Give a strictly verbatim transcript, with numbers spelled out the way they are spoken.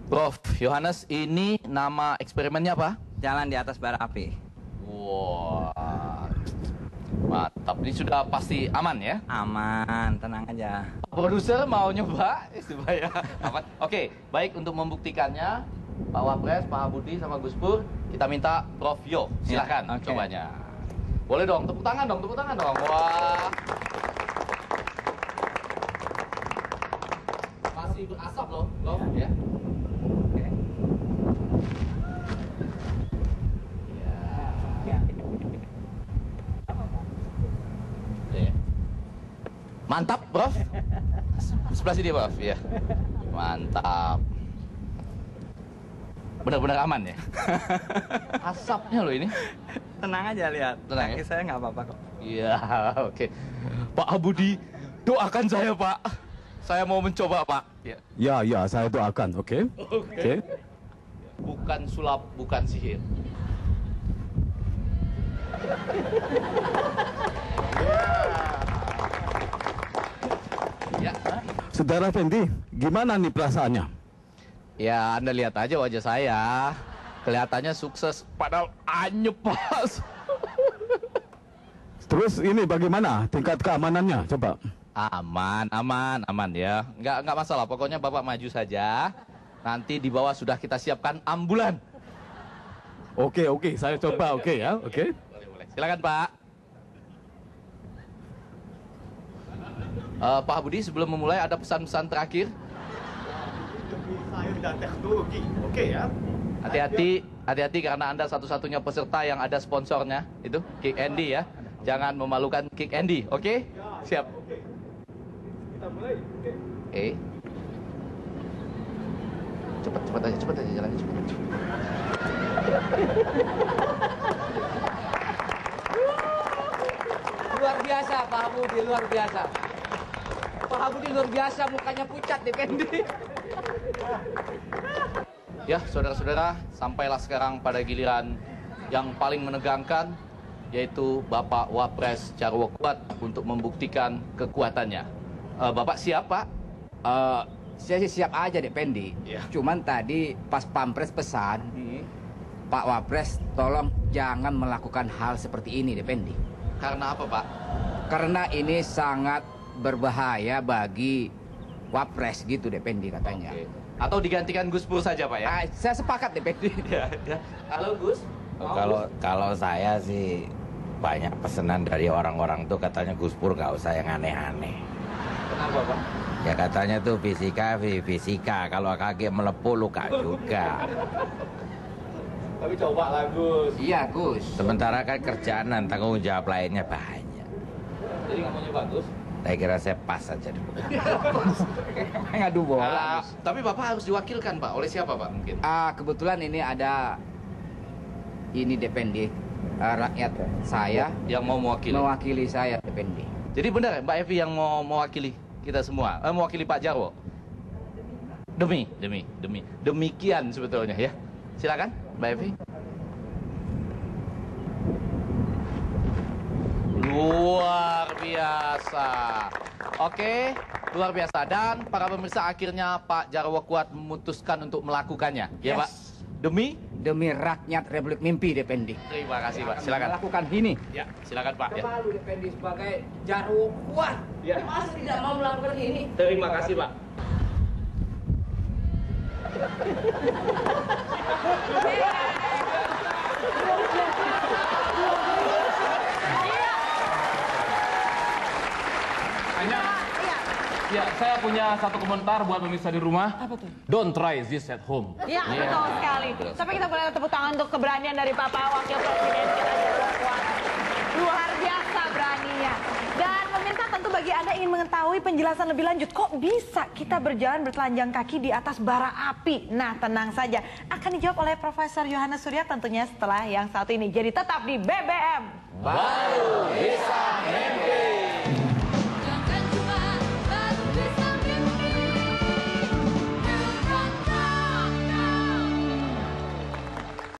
Prof Yohanes, ini nama eksperimennya apa? Jalan di atas bara api. Wah, mantap. Ini sudah pasti aman ya? Aman, tenang aja. Produser mau nyoba supaya aman. Oke, baik, untuk membuktikannya, Pak Wapres, Pak Budi, sama Gus Pur, kita minta Prof Yo, silakan ya, okay. cobanya. Boleh dong, tepuk tangan dong, tepuk tangan dong. Wah. Masih berasap loh, Prof ya. Mantap, Prof. Sebelah sini, Prof. Ya. Mantap. Benar-benar aman ya? Asapnya loh ini. Tenang aja, lihat. Tenang, kaki ya? saya nggak apa-apa kok. Iya, oke. Okay. Pak Budi, doakan saya, Pak. Saya mau mencoba, Pak. Ya, ya, ya saya doakan, oke? Okay? Oke. Okay. Okay. Bukan sulap, bukan sihir. Ya. Saudara Fendi, gimana nih perasaannya? Ya, Anda lihat aja wajah saya. Kelihatannya sukses, padahal anyep, Pak. Terus ini bagaimana tingkat keamanannya? Coba. Aman, aman, aman ya. Nggak, nggak masalah, pokoknya Bapak maju saja. Nanti di bawah sudah kita siapkan ambulan. Oke, oke, saya coba, oke ya, oke. Boleh, boleh. Silakan, Pak. Uh, Pak Budi, sebelum memulai ada pesan-pesan terakhir. Demi sains dan teknologi, oke ya. Hati-hati, hati-hati karena Anda satu-satunya peserta yang ada sponsornya, itu Kick Andy ya. Jangan memalukan Kick Andy, oke? Okay? Siap. Oke. Kita mulai, oke. Eh. Cepat, cepat aja, cepat aja jalannya, cepat. cepat. Luar biasa, Pak Budi, luar biasa. Pak Budi luar biasa, mukanya pucat deh, Pendi. Ya, saudara-saudara, sampailah sekarang pada giliran yang paling menegangkan, yaitu Bapak Wapres Jarwo Kuat untuk membuktikan kekuatannya. Uh, Bapak siap, Pak? Uh, saya sih siap aja deh, Pendi. Ya. Cuman tadi pas Pampres pesan, hmm. Pak Wapres tolong jangan melakukan hal seperti ini deh, Pendi. Karena apa, Pak? Karena ini sangat berbahaya bagi Wapres gitu deh, Pendi katanya. Oke. Atau digantikan Gus Pur saja, Pak ya? Ah, saya sepakat deh, Pendi. Ya, ya. Halo, Gus. Mau, Kalau Gus? kalau saya sih banyak pesanan dari orang-orang tuh katanya Gus Pur nggak usah yang aneh-aneh. Kenapa, Pak? Ya katanya tuh fisika, fisika. Kalau kaki melepuh luka juga. Tapi coba lah, Gus. Iya, Gus. Sementara kan kerjaan dan tanggung jawab lainnya banyak. Jadi nggak mau nyoba, Gus? Saya kira saya pas saja dulu. Ngadu bola. Uh, tapi Bapak harus diwakilkan, Pak. Oleh siapa, Pak? Mungkin. Ah, kebetulan ini ada ini Dependi, uh, rakyat saya Yang mau mewakili. mewakili saya, Dependi. Jadi benar ya, Mbak Evi yang mau mewakili kita semua, eh, mewakili Pak Jarwo. Demi, demi, demi, demikian sebetulnya ya. Silakan, Mbak Evi. Luar biasa. Oke, luar biasa. Dan para pemirsa, akhirnya Pak Jarwo Kuat memutuskan untuk melakukannya, ya, Yes. Pak. Demi? Demi rakyat Republik Mimpi, Dependi. Terima kasih, Pak. Silakan. Melakukan ini. Ya, silakan, Pak. Ya. Malu Dependi sebagai Jarwo Kuat. Ya. Masa tidak mau melakukan ini? Terima kasih, Pak. Hanya, ya, saya punya satu komentar buat pemirsa di rumah. Apa tuh? Don't try this at home. Ya, betul sekali. Tapi kita boleh tepuk tangan untuk keberanian dari Bapak Wakil Presiden kita, Jarwo Kuat. Luar biasa beraninya. Dan pemirsa, tentu bagi Anda ingin mengetahui penjelasan lebih lanjut, kok bisa kita berjalan bertelanjang kaki di atas bara api? Nah, tenang saja. Akan dijawab oleh Profesor Yohanes Surya tentunya setelah yang satu ini. Jadi tetap di B B M. Baru bisa.